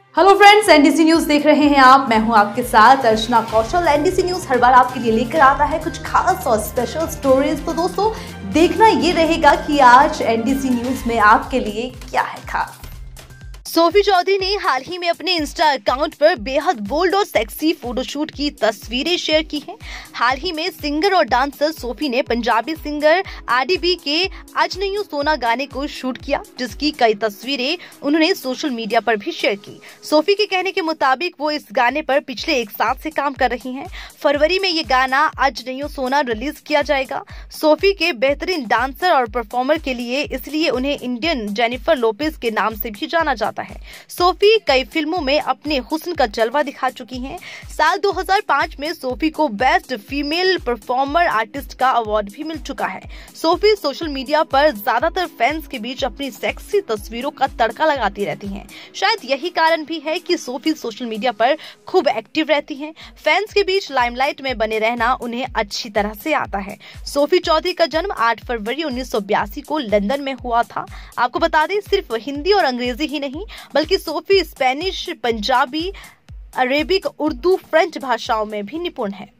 Hello friends, NDC news देख रहे हैं आप। मैं हूं आपके साथ अर्चना कौशल। एनडीसी न्यूज हर बार आपके लिए लेकर आता है कुछ खास और स्पेशल स्टोरीज। तो दोस्तों, देखना ये रहेगा कि आज एनडीसी न्यूज में आपके लिए क्या है खास। सोफी चौधरी ने हाल ही में अपने इंस्टा अकाउंट पर बेहद बोल्ड और सेक्सी फोटोशूट की तस्वीरें शेयर की हैं। हाल ही में सिंगर और डांसर सोफी ने पंजाबी सिंगर आरडीबी के आज नहीं हूं सोना गाने को शूट किया, जिसकी कई तस्वीरें उन्होंने सोशल मीडिया पर भी शेयर की। सोफी के कहने के मुताबिक वो इस गाने पर पिछले 1 साल से काम कर रही हैं। फरवरी में ये गाना आज नहीं हूं सोना रिलीज किया जाएगा। सोफी के बेहतरीन डांसर और परफॉर्मर के लिए इसलिए उन्हें इंडियन जेनिफर लोपेज के नाम से भी जाना जाता है। सोफी कई फिल्मों में अपने हुस्न का जलवा दिखा चुकी हैं। साल 2005 में सोफी को बेस्ट फीमेल परफॉर्मर आर्टिस्ट का अवार्ड भी मिल चुका है। सोफी सोशल मीडिया पर ज्यादातर फैंस के बीच अपनी सेक्सी तस्वीरों का तड़का लगाती रहती हैं। शायद यही कारण भी है कि सोफी सोशल मीडिया पर खूब एक्टिव रहती हैं। फैंस के बीच लाइमलाइट में बने रहना उन्हें अच्छी तरह से आता है। सोफी चौधरी का जन्म 8 फरवरी 1982 को लंदन में हुआ था। आपको बता दें, सिर्फ हिंदी और अंग्रेजी ही नहीं बल्कि Sophie Spanish, Punjabi, Arabic, Urdu, French भाषाओं में भी निपुण है।